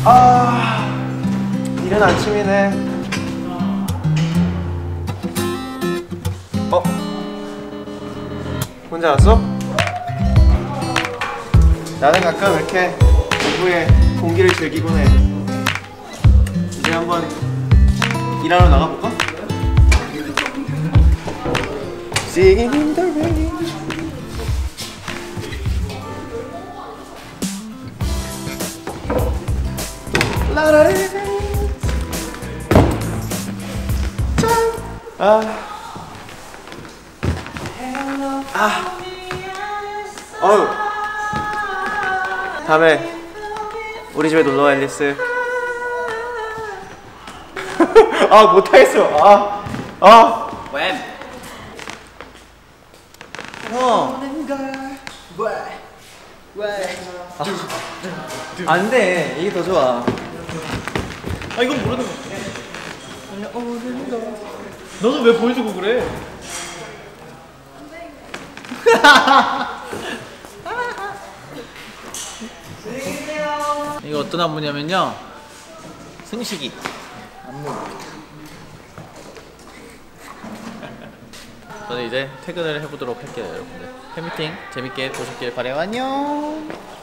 이른 아침이네. 혼자 왔어? 나는 가끔 이렇게 오후에 공기를 즐기곤 해. 이제 한번 일하러 나가볼까? Singing in the rain. 어휴. 다음에 우리 집에 놀러와 앨리스. 못하겠어. 왜? 안돼, 이게 더 좋아. 이건 모르는 거. 너는 왜 보여주고 그래? 이거 어떤 안무냐면요, 승식이 안무. 저는 이제 퇴근을 해보도록 할게요, 여러분들. 팬미팅 재밌게 보셨길 바래요. 안녕.